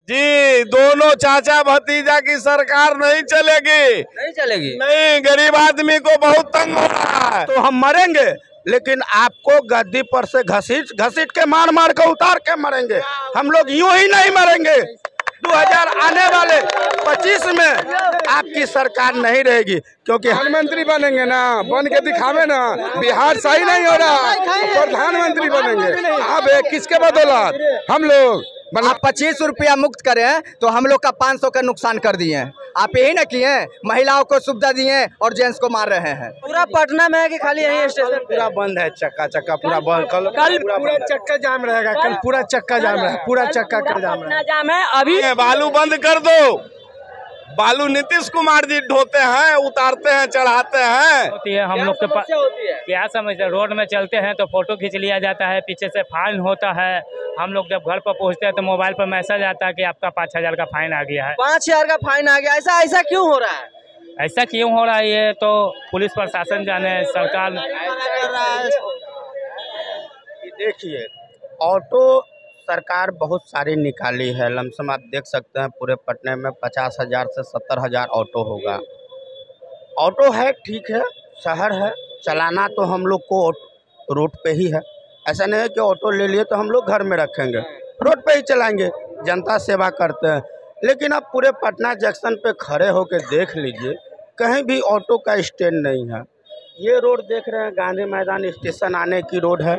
जी, दोनों चाचा भतीजा की सरकार नहीं चलेगी, नहीं चलेगी। नहीं, गरीब आदमी को बहुत तंग हो रहा है। तो हम मरेंगे, लेकिन आपको गद्दी पर से घसीट घसीट के मार मार के उतार के मरेंगे। हम लोग यूं ही नहीं मरेंगे। 2000 आने वाले 25 में आपकी सरकार नहीं रहेगी, क्योंकि प्रधानमंत्री बनेंगे ना, बन के दिखावे ना। बिहार सही नहीं हो रहा, प्रधानमंत्री बनेंगे। अब किसके बदौलत हम लोग आप 25 रुपया मुक्त करें तो हम लोग का 500 का नुकसान कर दिए हैं। आप यही ना किए, महिलाओं को सुविधा दिए और जेंट्स को मार रहे हैं। पूरा पटना में है कि खाली यही स्टेशन पूरा बंद है, चक्का चक्का पूरा बंद। कल पूरा चक्का जाम रहेगा, कल पूरा चक्का जाम रहेगा, पूरा चक्का कल जाम रहेगा। जाम है अभी। बालू बंद कर दो। बालू नीतीश कुमार जी ढोते हैं, उतारते हैं, चढ़ाते हैं। होती है हम लोग के पास। क्या समस्या? रोड में चलते हैं तो फोटो खींच लिया जाता है, पीछे से फाइन होता है। हम लोग जब घर पर पहुंचते हैं तो मोबाइल पर मैसेज आता है कि आपका 5000 का फाइन आ गया है। 5000 का फाइन आ गया। ऐसा क्यों हो रहा है? ऐसा क्यों हो रहा है ये तो पुलिस प्रशासन जाने, सरकार। देखिए, ऑटो सरकार बहुत सारी निकाली है। लमसम आप देख सकते हैं पूरे पटने में 50,000 से 70,000 ऑटो होगा। ऑटो है, ठीक है, शहर है, चलाना तो हम लोग को रोड पे ही है। ऐसा नहीं है कि ऑटो ले लिए तो हम लोग घर में रखेंगे, रोड पे ही चलाएंगे, जनता सेवा करते हैं। लेकिन अब पूरे पटना जंक्शन पे खड़े होकर देख लीजिए, कहीं भी ऑटो का स्टैंड नहीं है। ये रोड देख रहे हैं, गांधी मैदान स्टेशन आने की रोड है,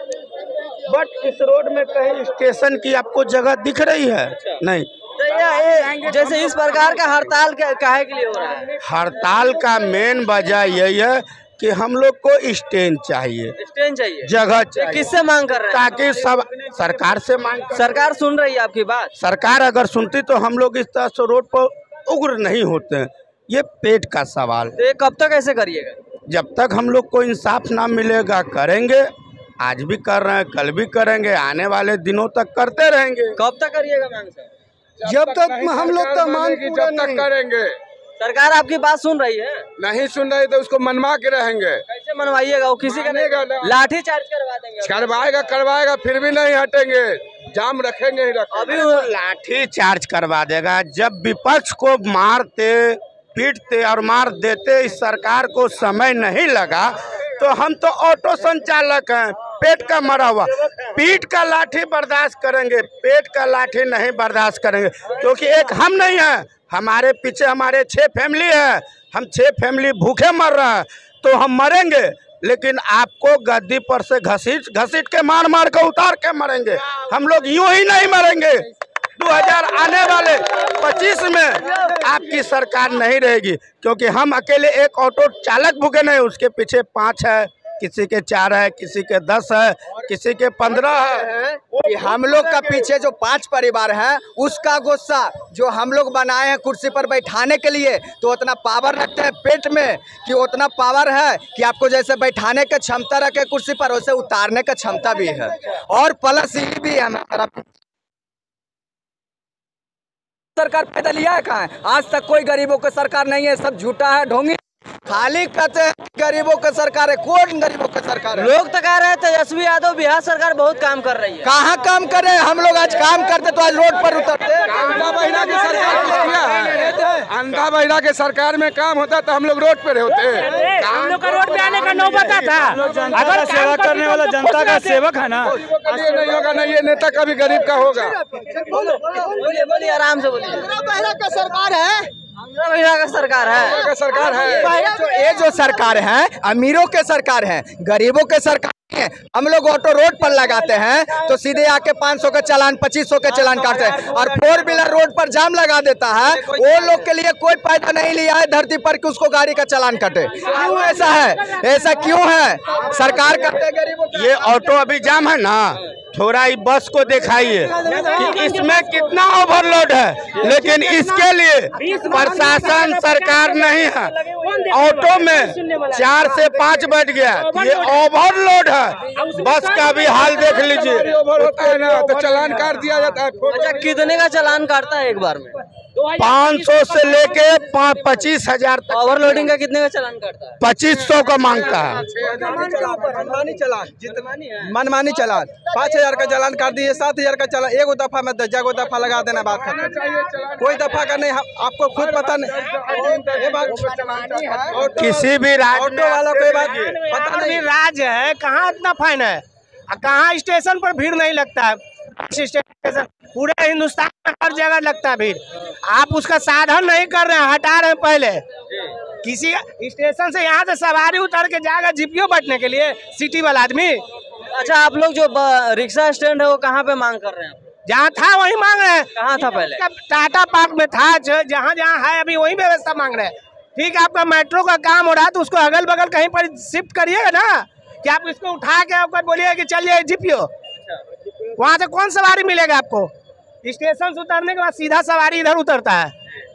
बट इस रोड में कहीं स्टेशन की आपको जगह दिख रही है? नहीं। तो जैसे इस प्रकार का हड़ताल काहे के लिए हो रहा है? हड़ताल का मेन वजह यही है कि हम लोग को स्टैंड चाहिए, जगह चाहिए। किससे मांग कर रहे हैं? ताकि सब सरकार से मांग। सरकार सुन रही है आपकी बात? सरकार अगर सुनती तो हम लोग इस तरह से रोड पर उग्र नहीं होते हैं। ये पेट का सवाल। तो ये कब तक ऐसे करिएगा? जब तक हम लोग को इंसाफ ना मिलेगा करेंगे। आज भी कर रहे हैं, कल भी करेंगे, आने वाले दिनों तक करते रहेंगे। कब तक करिएगा मांग सर? जब तक हम लोग तो मांग जब तक करेंगे। सरकार आपकी बात सुन रही है? नहीं सुन रही तो उसको मनवा के रहेंगे। कैसे मनवाइएगा? वो किसी का नहीं, लाठी चार्ज करवा देंगे। करवाएगा फिर भी नहीं हटेंगे, जाम रखेंगे ही रखेंगे। अभी लाठी चार्ज करवा देगा। जब विपक्ष को मारते पीटते और मार देते इस सरकार को समय नहीं लगा, तो हम तो ऑटो संचालक हैं, पेट का मरा हुआ। पीठ का लाठी बर्दाश्त करेंगे, पेट का लाठी नहीं बर्दाश्त करेंगे, क्योंकि एक हम नहीं हैं, हमारे पीछे हमारे 6 फैमिली है। हम 6 फैमिली भूखे मर रहे हैं, तो हम मरेंगे, लेकिन आपको गद्दी पर से घसीट घसीट के मार मार के उतार के मरेंगे। हम लोग यूं ही नहीं मरेंगे। 2000 आने वाले 25 में आपकी सरकार नहीं रहेगी, क्योंकि हम अकेले एक ऑटो चालक भूखे नहीं, उसके पीछे 5 है, किसी के 4 है, किसी के 10 है, किसी के 15 है। कि हम लोग का पीछे जो 5 परिवार है, उसका गुस्सा जो हम लोग बनाए हैं कुर्सी पर बैठाने के लिए, तो उतना पावर रखते हैं पेट में कि उतना पावर है कि आपको जैसे बैठाने की क्षमता रखे कुर्सी पर, वैसे उतारने की क्षमता भी है। और प्लस ये भी है, सरकार पैदल लिया है कहाँ है? आज तक कोई गरीबों की सरकार नहीं है, सब झूठा है, ढोंगी। खाली कहते हैं गरीबों की सरकार है, कौन गरीबों की सरकार है? लोग तो कह रहे हैं तेजस्वी यादव बिहार सरकार बहुत काम कर रही है। कहाँ काम कर रहे हैं? हम लोग आज काम करते तो आज रोड पर उतरते। अंधा बहिरा की सरकार किया है? अंधा बहिरा के सरकार में काम होता तो हम लोग रोड पे होते। हम लोग का रोड पे आने का नौबत था। अगर सेवा करने वाला जनता का सेवक है ना, नहीं होगा ना, ये नेता कभी गरीब का होगा। बोलिए आराम से बोलिए। का सरकार है, का सरकार है। ये जो सरकार है अमीरों के सरकार है, गरीबों के सरकार है। हम लोग ऑटो रोड पर लगाते हैं तो सीधे आके 500 का चालान, 2500 का चालान काटते हैं, और 4 व्हीलर रोड पर जाम लगा देता है। वो लोग के लिए कोई फायदा नहीं लिया है धरती पर कि उसको गाड़ी का चालान कटे। क्यों ऐसा है? ऐसा क्यों है? सरकार करते हैं गरीबों का। ये ऑटो अभी जाम है ना, थोड़ा ही बस को दिखाइए कि इसमें कितना ओवरलोड है, लेकिन इसके लिए प्रशासन सरकार नहीं है। ऑटो में 4 से 5 बैठ गया, ये ओवरलोड है। बस का भी हाल देख लीजिए। होता है ना तो चालान काट दिया जाता है। अच्छा, कितने का चालान काटता है एक बार में? 500 से लेके 25,000 तक। ओवरलोडिंग का कितने का चालान काटता है? 2500 का मांगता है। मनमानी चालान, मनमानी चालान 5,000 का चालान काट दिए, 7,000 का चालान, एगो दफा में 10 गो दफा लगा देना, बात खत्म। कोई दफा का नहीं, आपको खुद पता नहीं। ये बात किसी भी ऑटो वालों को ये बात पता नहीं। राज है, कहाँ इतना फाइन है, कहाँ स्टेशन पर भीड़ नहीं लगता है। स्टेशन पूरे हिंदुस्तान में हर जगह लगता है भीड़। आप उसका साधन नहीं कर रहे हैं, हटा रहे हैं। पहले किसी स्टेशन से यहाँ से सवारी उतर के जाएगा जीपीओ बैठने के लिए, सिटी वाला आदमी। अच्छा, आप लोग जो रिक्शा स्टैंड है वो कहाँ पे मांग कर रहे हैं? जहाँ था वहीं मांग रहे हैं। कहाँ था पहले? टाटा पार्क में था, जहाँ जहाँ है अभी वही व्यवस्था मांग रहे हैं। ठीक है, आपका मेट्रो का काम हो रहा है तो उसको अगल बगल कहीं पर शिफ्ट करिएगा ना, कि आप इसको उठा के आपको बोलिए कि चल जाए जीपीओ। वहाँ से कौन सवारी मिलेगा आपको? स्टेशन से उतरने के बाद सीधा सवारी इधर उतरता है।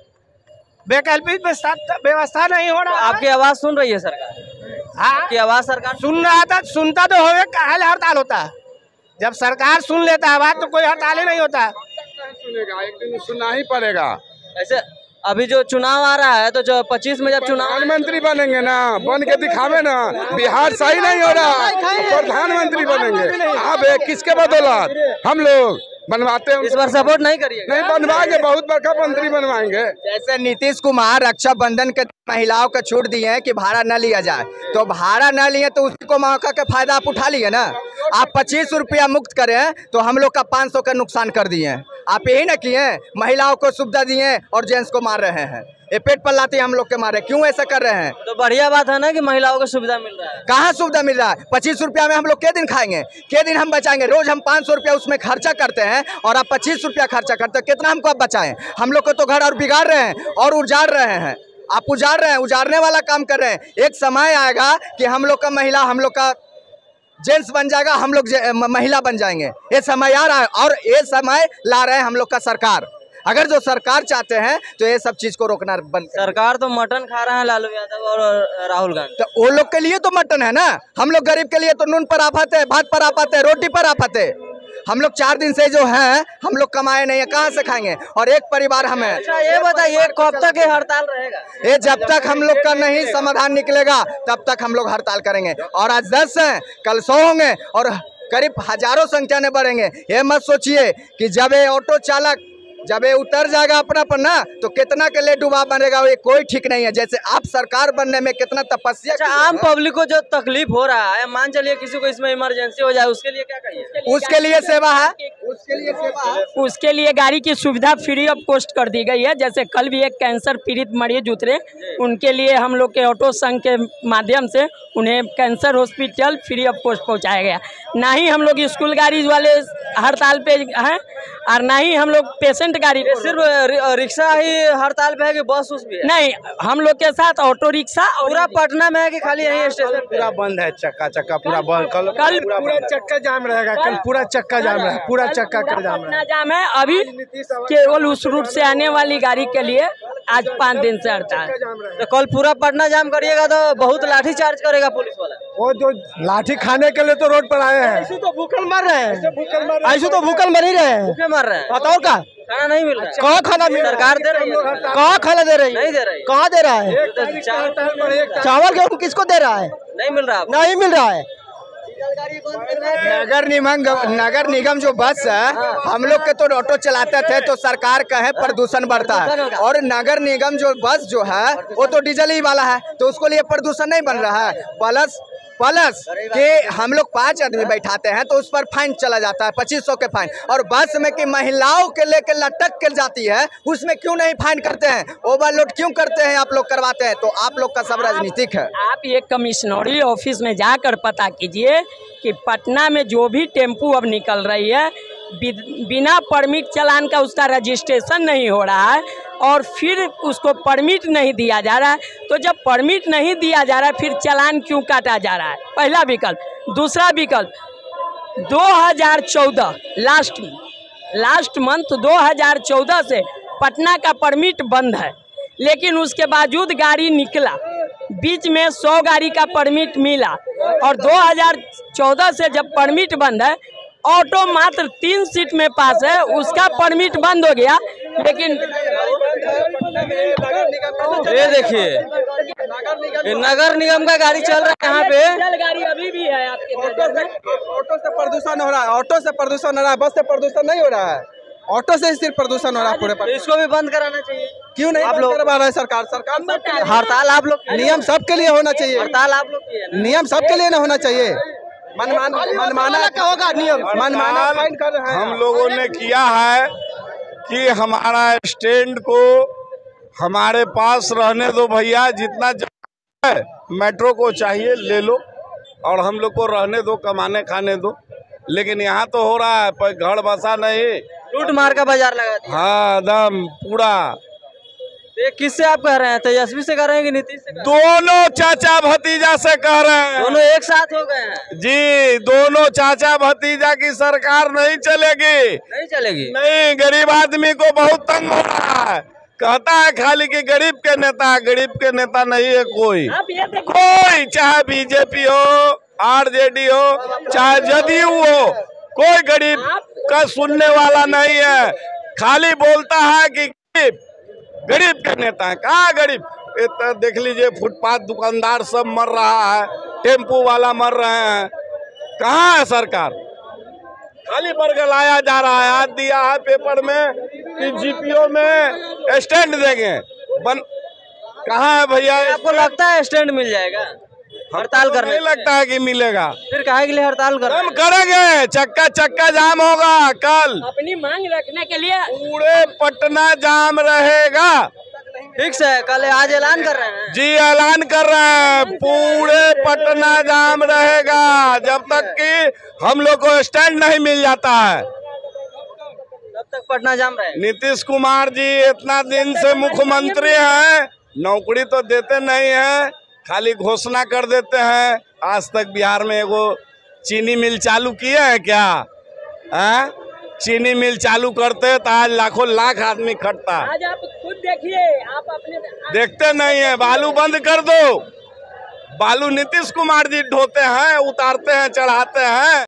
वैकल्पिक व्यवस्था नहीं हो रहा। आपकी आवाज सुन रही है सरकार? हाँ, आपकी आवाज सरकार सुन रहा था, सुनता तो होगा, काहे हड़ताल होता है? जब सरकार सुन लेता है बात तो कोई हड़ताल ही नहीं होता। सुनेगा, एक दिन सुनना ही पड़ेगा। ऐसे अभी जो चुनाव आ रहा है तो जो 25 में जब चुनाव प्रधानमंत्री बनेंगे ना, बन के दिखावे ना। बिहार सही नहीं हो रहा, प्रधानमंत्री बनेंगे। अब किसके बदौलत हम लोग बनवाते हैं? इस बार सपोर्ट नहीं करिए? नहीं बनवाएंगे, बहुत बड़का मंत्री बनवाएंगे। जैसे नीतीश कुमार रक्षाबंधन के महिलाओं को छूट दिए हैं कि भाड़ा न लिया जाए, तो भाड़ा न लिए तो उसी को मौका का फायदा आप उठा लिए ना। आप 25 रुपया मुक्त करें तो हम लोग का 500 का नुकसान कर दिए हैं। आप यही ना किए, महिलाओं को सुविधा दिए और जेंट्स को मार रहे हैं। ये पेट पर लाते हम लोग के मारे, क्यों ऐसा कर रहे हैं? तो बढ़िया बात है ना कि महिलाओं को सुविधा मिल रहा है। कहाँ सुविधा मिल रहा है? 25 रुपया में हम लोग के दिन खाएंगे, के दिन हम बचाएंगे? रोज हम 500 रुपया उसमें खर्चा करते हैं और आप 25 रुपया खर्चा करते हैं। कितना हमको आप बचाएं? हम लोग को तो घर और बिगाड़ रहे हैं और उजाड़ रहे हैं। आप उजाड़ रहे हैं, उजाड़ने वाला काम कर रहे हैं। एक समय आएगा कि हम लोग का महिला, हम लोग का जेंट्स बन जाएगा, हम लोग महिला बन जाएंगे। ये समय आ रहा है और ये समय ला रहे हैं हम लोग का सरकार। अगर जो सरकार चाहते हैं तो ये सब चीज को रोकना बंद। सरकार तो मटन खा रहे हैं लालू यादव और राहुल गांधी, तो वो लोग के लिए तो मटन है ना। हम लोग गरीब के लिए तो नून पर आफत है, भात पर आफत है, रोटी पर आफत है। हम लोग 4 दिन से जो है हम लोग कमाए नहीं है, कहाँ से खाएंगे? और एक परिवार हमें। अच्छा ये बताइए, कब तक ये हड़ताल रहेगा? ये जब तक हम लोग का नहीं समाधान निकलेगा तब तक हम लोग हड़ताल करेंगे। और आज 10 हैं, कल 100 होंगे और करीब हजारों संख्या में बढ़ेंगे। ये मत सोचिए कि जब ये ऑटो चालक जब ये उतर जाएगा अपना पर ना तो कितना के लिए डूबा बनेगा, ये कोई ठीक नहीं है। जैसे आप सरकार बनने में कितना तपस्या। अच्छा, आम पब्लिक को जो तकलीफ हो रहा है, मान चलिए किसी को इसमें इमरजेंसी हो जाए, उसके लिए क्या कहिए? उसके लिए सेवा है, उसके लिए सेवा है। उसके लिए गाड़ी की सुविधा फ्री ऑफ कॉस्ट कर दी गई है। जैसे कल भी एक कैंसर पीड़ित मरीज उतरे, उनके लिए हम लोग के ऑटो संघ के माध्यम से उन्हें cancer hospital free of cost पहुंचाया गया। ना ही हम लोग स्कूल गाड़ी वाले हड़ताल पे हैं और ना ही हम लोग पेशेंट गाड़ी। सिर्फ रिक्शा ही हड़ताल पे है कि बस उस भी है? नहीं, हम लोग के साथ ऑटो रिक्शा। पूरा पटना में है कि खाली यही स्टेशन पूरा बंद है? चक्का पूरा बंद। कल पूरा चक्का जाम रहेगा, कल पूरा चक्का जाम रहेगा, पूरा चक्का कल जाम रहेगा। जाम है अभी केवल उस रूट से आने वाली गाड़ी के लिए आज 5 दिन से हड़ताल। तो कल पूरा पटना जाम करिएगा तो बहुत लाठी चार्ज करेगा पुलिस वाला। वो जो लाठी खाने के लिए तो रोड पर आए हैं। ऐसे तो भूखल मर रहे हैं, ऐसे तो भूखल मर ही रहे हैं। भूखे मर रहे हैं। बताओ का खाना नहीं मिल रहा है? कहाँ खाना मिल रहा है? सरकार दे रही है। कहाँ खाना दे रही है? नहीं दे रही। कहाँ दे रहा है? चावल गेहूँ किसको दे रहा है? नहीं मिल रहा। नहीं मिल रहा है। नगर निगम जो बस है, हम लोग के तो ऑटो चलाते थे तो सरकार का है प्रदूषण बढ़ता है। और नगर निगम जो बस जो है वो तो डीजल ही वाला है, तो उसको लिए प्रदूषण नहीं बन रहा है। प्लस कि हम लोग 5 आदमी बैठाते हैं तो उस पर फाइन चला जाता है 2500 के फाइन। और बस में कि महिलाओं के लेके लटक कर जाती है, उसमें क्यों नहीं फाइन करते हैं? ओवरलोड क्यों करते हैं? आप लोग करवाते हैं। तो आप लोग का सब राजनीतिक है। आप ये कमिश्नरी ऑफिस में जाकर पता कीजिए कि पटना में जो भी टेम्पू अब निकल रही है बिना परमिट चालान का उसका रजिस्ट्रेशन नहीं हो रहा है और फिर उसको परमिट नहीं दिया जा रहा है। तो जब परमिट नहीं दिया जा रहा है फिर चालान क्यों काटा जा रहा है? पहला विकल्प। दूसरा विकल्प, 2014 लास्ट मंथ 2014 से पटना का परमिट बंद है, लेकिन उसके बावजूद गाड़ी निकला। बीच में 100 गाड़ी का परमिट मिला और 2014 से जब परमिट बंद है, ऑटो मात्र 3 सीट में पास है, उसका परमिट बंद हो गया। लेकिन ये देखिए नगर निगम का गाड़ी चल रहा है यहाँ पे। गाड़ी अभी भी है आपके ऑटो से प्रदूषण हो रहा है, ऑटो से प्रदूषण हो रहा है, बस से प्रदूषण नहीं हो रहा है, ऑटो से सिर्फ प्रदूषण हो रहा है पूरे पर। इसको भी बंद कराना चाहिए। क्यों नहीं आप लोग करवा रहे हैं? सरकार हड़ताल आप लोग, नियम सबके लिए होना चाहिए। हड़ताल आप लोग, नियम सबके लिए ना होना चाहिए। मनमाना क्या होगा नियम? मनमाना फाइन कर रहे हैं। हम लोगों ने किया है कि हमारा स्टैंड को हमारे पास रहने दो भैया, जितना है मेट्रो को चाहिए ले लो और हम लोग को रहने दो, कमाने खाने दो। लेकिन यहाँ तो हो रहा है घर बसा नहीं, लूट मार का बाजार लगा दिया। हाँ एकदम पूरा। ये किससे आप कह रहे हैं? तेजस्वी से कह रहे हैं कि नीतीश से? दोनों चाचा भतीजा से कह रहे हैं। दोनों एक साथ हो गए हैं जी, दोनों चाचा भतीजा की सरकार नहीं चलेगी। नहीं चलेगी। नहीं, गरीब आदमी को बहुत तंग हो रहा है। कहता है खाली कि गरीब के नेता, गरीब के नेता नहीं है कोई। कोई चाहे बीजेपी हो, आरजेडी हो, चाहे जदयू हो, कोई गरीब का सुनने वाला नहीं है। खाली बोलता है कि गरीब के नेता है। कहाँ गरीब? देख लीजिए फुटपाथ दुकानदार सब मर रहा है, टेम्पू वाला मर रहे हैं। कहाँ है सरकार? खाली बरगलाया जा रहा है। आज दिया है पेपर में कि जीपीओ में स्टैंड देंगे। कहाँ है भैया? आपको लगता है स्टैंड मिल जाएगा हड़ताल करने? नहीं लगता है कि मिलेगा। फिर काहे के लिए हड़ताल कर? हम करेंगे, चक्का जाम होगा कल। अपनी मांग रखने के लिए पूरे पटना जाम रहेगा। फिक्स है, कल आज ऐलान कर रहे हैं। जी ऐलान कर रहे हैं, पूरे पटना जाम रहेगा जब तक कि हम लोग को स्टैंड नहीं मिल जाता है। तब तक पटना जाम रहेगा। नीतीश कुमार जी इतना दिन से मुख्यमंत्री हैं, नौकरी तो देते नहीं हैं, खाली घोषणा कर देते हैं। आज तक बिहार में एगो चीनी मिल चालू किए हैं क्या? चीनी मिल चालू करते तो आज लाखों लाख आदमी खटता। आज आप खुद देखिए, आप अपने देखते नहीं है। बालू बंद कर दो। बालू नीतीश कुमार जी ढोते हैं, उतारते हैं, चढ़ाते हैं।